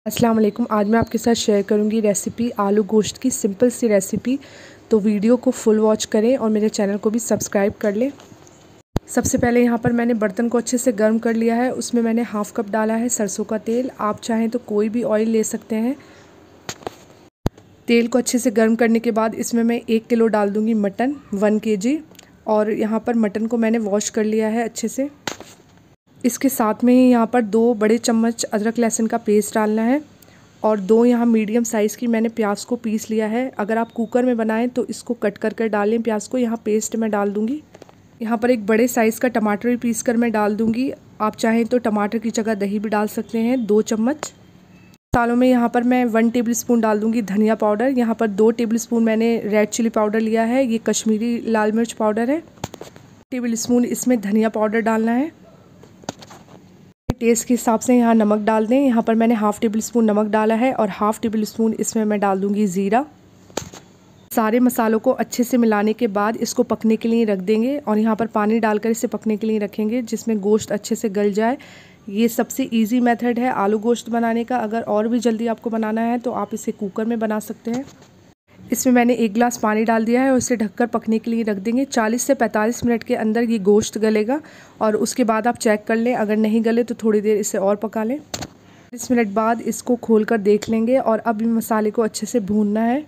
अस्सलाम वालेकुम। आज मैं आपके साथ शेयर करूंगी रेसिपी आलू गोश्त की, सिंपल सी रेसिपी। तो वीडियो को फुल वॉच करें और मेरे चैनल को भी सब्सक्राइब कर लें। सबसे पहले यहाँ पर मैंने बर्तन को अच्छे से गर्म कर लिया है। उसमें मैंने हाफ़ कप डाला है सरसों का तेल। आप चाहें तो कोई भी ऑयल ले सकते हैं। तेल को अच्छे से गर्म करने के बाद इसमें मैं 1 किलो डाल दूँगी मटन, 1 kg। और यहाँ पर मटन को मैंने वॉश कर लिया है अच्छे से। इसके साथ में ही यहाँ पर 2 बड़े चम्मच अदरक लहसुन का पेस्ट डालना है और 2 यहाँ मीडियम साइज़ की मैंने प्याज को पीस लिया है। अगर आप कुकर में बनाएं तो इसको कट कर कर डालें प्याज को। यहाँ पेस्ट मैं डाल दूँगी। यहाँ पर एक बड़े साइज़ का टमाटर भी पीस कर मैं डाल दूँगी। आप चाहें तो टमाटर की जगह दही भी डाल सकते हैं, 2 चम्मच। मसालों में यहाँ पर मैं 1 टेबलस्पून डाल दूँगी धनिया पाउडर। यहाँ पर 2 टेबलस्पून मैंने रेड चिली पाउडर लिया है, ये कश्मीरी लाल मिर्च पाउडर है। टेबलस्पून इसमें धनिया पाउडर डालना है। टेस्ट के हिसाब से यहाँ नमक डाल दें। यहाँ पर मैंने हाफ़ टेबल स्पून नमक डाला है और हाफ़ टेबल स्पून इसमें मैं डाल दूँगी ज़ीरा। सारे मसालों को अच्छे से मिलाने के बाद इसको पकने के लिए रख देंगे और यहाँ पर पानी डालकर इसे पकने के लिए रखेंगे, जिसमें गोश्त अच्छे से गल जाए। ये सबसे इजी मेथड है आलू गोश्त बनाने का। अगर और भी जल्दी आपको बनाना है तो आप इसे कुकर में बना सकते हैं। इसमें मैंने 1 गिलास पानी डाल दिया है और इसे ढककर पकने के लिए रख देंगे। 40 से 45 मिनट के अंदर ये गोश्त गलेगा और उसके बाद आप चेक कर लें। अगर नहीं गले तो थोड़ी देर इसे और पका लें। 40 मिनट बाद इसको खोलकर देख लेंगे और अब मसाले को अच्छे से भूनना है।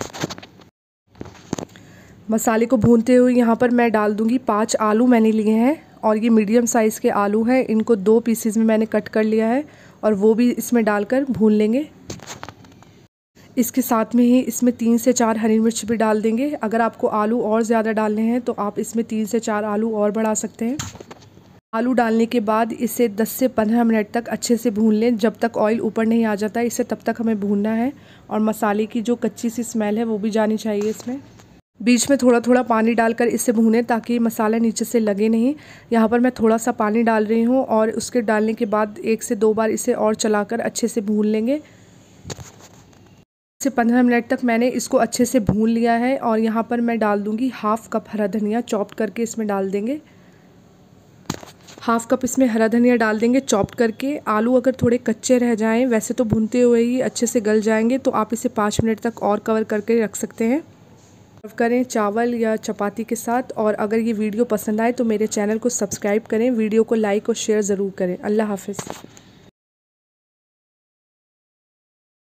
मसाले को भूनते हुए यहाँ पर मैं डाल दूँगी 5 आलू मैंने लिए हैं और ये मीडियम साइज़ के आलू हैं। इनको 2 पीसेज में मैंने कट कर लिया है और वो भी इसमें डालकर भून लेंगे। इसके साथ में ही इसमें 3 से 4 हरी मिर्च भी डाल देंगे। अगर आपको आलू और ज़्यादा डालने हैं तो आप इसमें 3 से 4 आलू और बढ़ा सकते हैं। आलू डालने के बाद इसे 10 से 15 मिनट तक अच्छे से भून लें। जब तक ऑयल ऊपर नहीं आ जाता इसे तब तक हमें भूनना है और मसाले की जो कच्ची सी स्मेल है वो भी जानी चाहिए इसमें। बीच में थोड़ा थोड़ा पानी डालकर इसे भूनें ताकि मसाला नीचे से लगे नहीं। यहाँ पर मैं थोड़ा सा पानी डाल रही हूँ और उसके डालने के बाद 1 से 2 बार इसे और चलाकर अच्छे से भून लेंगे। से 15 मिनट तक मैंने इसको अच्छे से भून लिया है और यहाँ पर मैं डाल दूँगी हाफ़ कप हरा धनिया चॉप्ड करके इसमें डाल देंगे। हाफ़ कप इसमें हरा धनिया डाल देंगे चॉप्ड करके। आलू अगर थोड़े कच्चे रह जाएं, वैसे तो भूनते हुए ही अच्छे से गल जाएंगे, तो आप इसे 5 मिनट तक और कवर करके रख सकते हैं। सर्व करें चावल या चपाती के साथ। और अगर ये वीडियो पसंद आए तो मेरे चैनल को सब्सक्राइब करें, वीडियो को लाइक और शेयर ज़रूर करें। अल्लाह हाफ़िज़।